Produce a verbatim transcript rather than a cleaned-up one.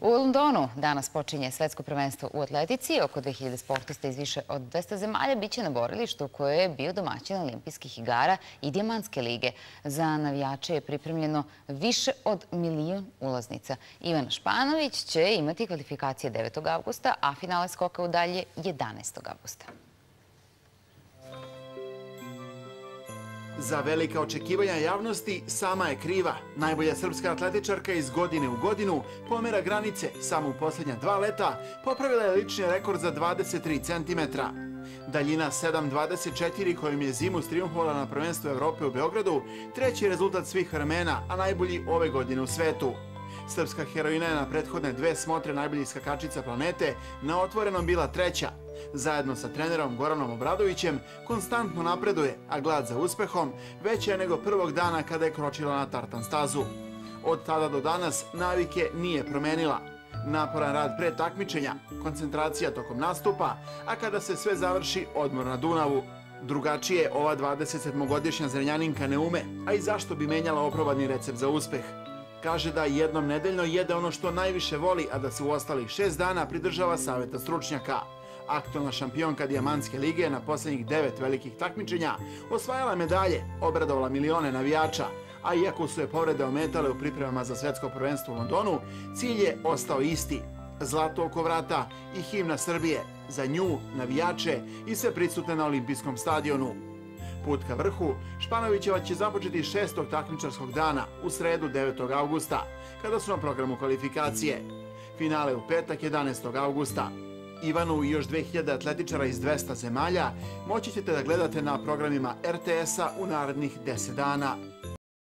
U Londonu danas počinje svetsko prvenstvo u atletici. Oko dve hiljade sportista iz više od dvesta zemalja biće na borilištu koje je bio domaćin olimpijskih igara i dijamantske lige. Za navijače je pripremljeno više od milion ulaznica. Ivana Španović će imati kvalifikacije devetog avgusta, a finale skoka u dalje jedanaestog avgusta. Za velika očekivanja javnosti sama je kriva. Najbolja srpska atletičarka iz godine u godinu pomera granice. Samo u posljednja dva leta popravila je lični rekord za dvadeset tri centimetra. Daljina sedam dvadeset četiri kojom je zimu trijumfovala na prvenstvu Evrope u Beogradu treći je rezultat svih vremena, a najbolji ove godine u svetu. Srpska heroina je na prethodne dve smotre najboljih skakačica planete na otvorenom bila treća. Zajedno sa trenerom Goranom Obradovićem konstantno napreduje, a glad za uspehom veća je nego prvog dana kada je kročila na tartan stazu. Od tada do danas navike nije promenila. Naporan rad pre takmičenja, koncentracija tokom nastupa, a kada se sve završi odmor na Dunavu. Drugačije ova dvadesetsedmogodišnja Zrenjaninka ne ume, a i zašto bi menjala oprobani recept za uspeh. Kaže da jednom nedeljno jede ono što najviše voli, a da se u ostalih šest dana pridržava savjeta stručnjaka. Aktualna šampionka dijamantske lige na posljednjih devet velikih takmičenja osvajala medalje, obradovala milione navijača, a iako su je povrede ometale u pripremama za svetsko prvenstvo u Londonu, cilj je ostao isti. Zlato oko vrata i himna Srbije, za nju, navijače i sve prisutne na olimpijskom stadionu. Put ka vrhu Španovićeva će započeti šestog takmičarskog dana u sredu devetog avgusta, kada su na programu kvalifikacije. Finale u petak jedanaestog avgusta. Ivanu i još dve hiljade atletičara iz dvesta zemalja moći ćete da gledate na programima er te esa u narednih deset dana.